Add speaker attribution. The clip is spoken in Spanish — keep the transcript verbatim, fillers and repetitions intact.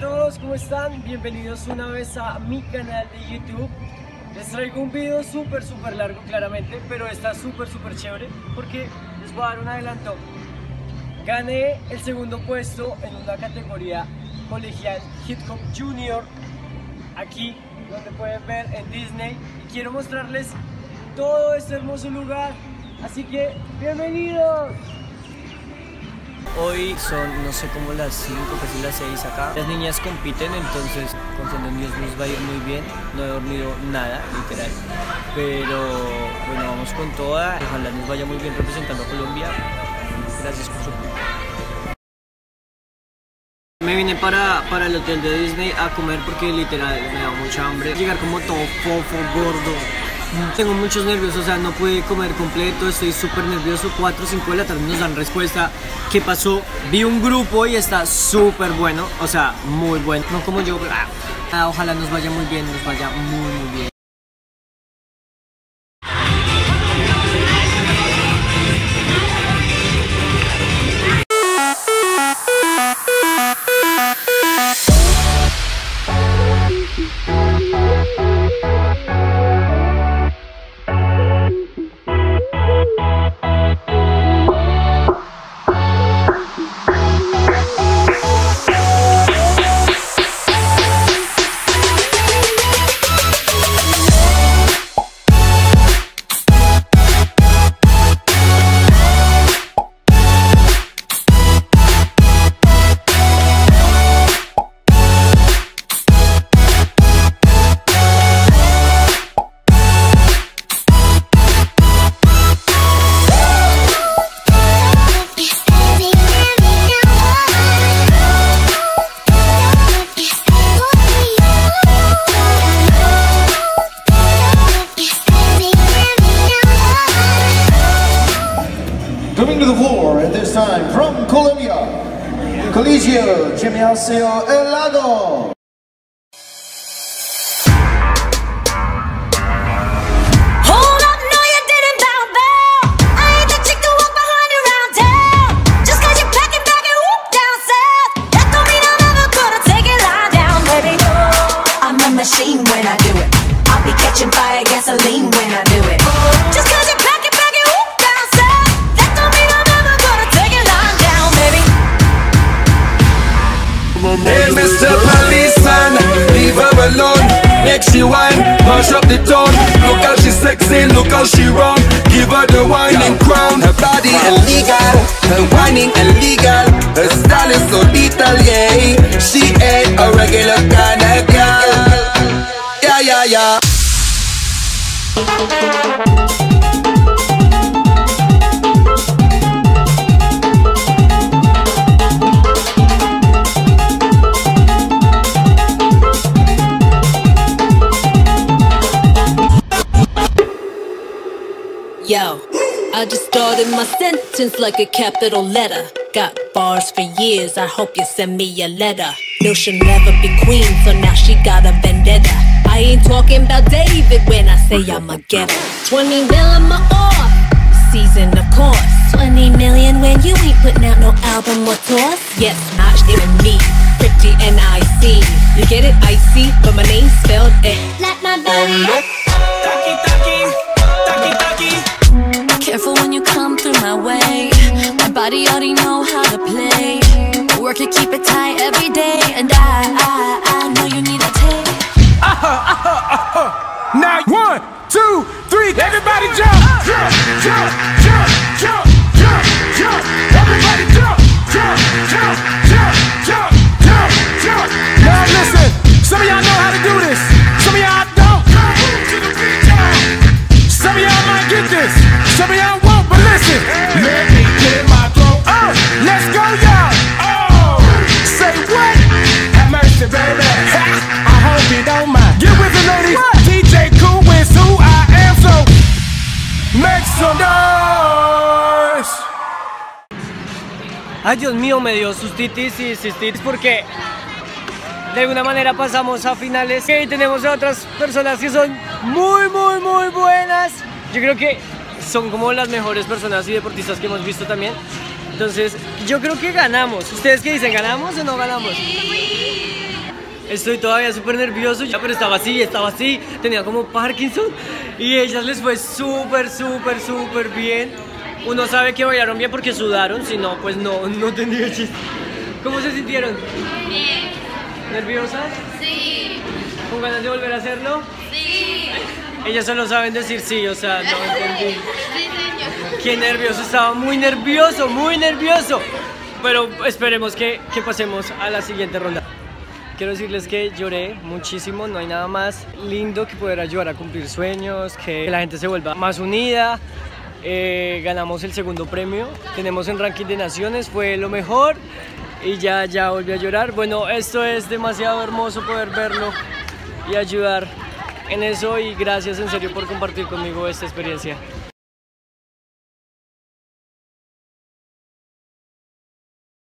Speaker 1: todos, ¿cómo están? Bienvenidos una vez a mi canal de YouTube. Les traigo un video súper súper largo claramente, pero está súper súper chévere porque les voy a dar un adelanto. Gané el segundo puesto en una categoría colegial Hip Hop Junior, aquí donde pueden ver en Disney, y quiero mostrarles todo este hermoso lugar, así que ¡bienvenidos!
Speaker 2: Hoy son, no sé, como las cinco, casi las seis acá. Las niñas compiten, entonces confiando en Dios nos va a ir muy bien. No he dormido nada, literal. Pero bueno, vamos con toda. Ojalá nos vaya muy bien representando a Colombia. Gracias por su apoyo. Me vine para, para el hotel de Disney a comer porque literal me da mucha hambre. Llegar como todo fofo, gordo. Tengo muchos nervios, o sea, no pude comer completo, estoy súper nervioso. Cuatro o cinco de la tarde nos dan respuesta. ¿Qué pasó? Vi un grupo y está súper bueno, o sea, muy bueno. No como yo, pero ah, ojalá nos vaya muy bien, nos vaya muy muy bien.
Speaker 3: Coming to the floor at this time from Colombia, Colegio Gimnasio El Lago.
Speaker 4: Machine when I do it, I'll be catching fire gasoline when I do it. Just cause you pack it, pack it, whoop, down south, that don't mean I'm never gonna take it lying down, baby.
Speaker 5: Hey, Mister Policeman, leave her alone. Make she whine, mash up the town. Look how she sexy, look how she run. Give her the whining crown. Her body illegal, her whining illegal. Her style is so lethal, yeah. She ain't a regular kind of girl. Yeah, yeah, yeah.
Speaker 6: Yo, I just started my sentence like a capital letter. Got bars for years, I hope you send me a letter. No, she'll never be queen, so now she got a vendetta. I ain't talking about David when I say I'ma get her. Twenty mil in my off season, of course. Twenty million when you ain't putting out no album or tour. Yes, not even me, pretty N I C. You get it, icy, but my name's spelled it like my body.
Speaker 5: Taki, taki, taki, taki.
Speaker 6: Careful when you come through my way. My body already know how to play. Work it, keep it tight every day. And I, I, I know you need a taste.
Speaker 5: Uh-huh, uh-huh, uh-huh. Now one, two, three, everybody jump, jump, jump, jump, jump, jump, jump. Everybody jump, jump, jump, jump, jump, jump, jump. Now listen, some of y'all know how to do this. Some of y'all don't. Some of y'all might get this. Some of y'all won't, but listen. Let me clear my throat. Oh, let's go, y'all. Oh, say what? Have mercy, baby. I hope you don't mind. Get with the ladies. D J Cool is who I am, so make some noise.
Speaker 1: Ay, Dios mío, me dio sustitis y cistitis porque de alguna manera pasamos a finales y tenemos a otras personas que son muy, muy, muy buenas. Yo creo que son como las mejores personas y deportistas que hemos visto también. Entonces, yo creo que ganamos. ¿Ustedes qué dicen? ¿Ganamos o no ganamos? Estoy todavía súper nervioso, ya, pero estaba así, estaba así, tenía como Parkinson y ellas les fue súper, súper, súper bien. Uno sabe que bailaron bien porque sudaron, si no, pues no, no tendría chiste. ¿Cómo se sintieron?
Speaker 7: Bien.
Speaker 1: ¿Nerviosas?
Speaker 7: Sí.
Speaker 1: ¿Con ganas de volver a hacerlo?
Speaker 7: Sí.
Speaker 1: Ellas solo saben decir sí, o sea, no entendí.
Speaker 7: Sí, señor.
Speaker 1: Qué nervioso, estaba muy nervioso, muy nervioso. Pero esperemos que, que pasemos a la siguiente ronda. Quiero decirles que lloré muchísimo, no hay nada más lindo que poder ayudar a cumplir sueños, que la gente se vuelva más unida. Eh, ganamos el segundo premio, tenemos en ranking de naciones, fue lo mejor y ya, ya volví a llorar. Bueno, esto es demasiado hermoso poder verlo y ayudar en eso y gracias en serio por compartir conmigo esta experiencia.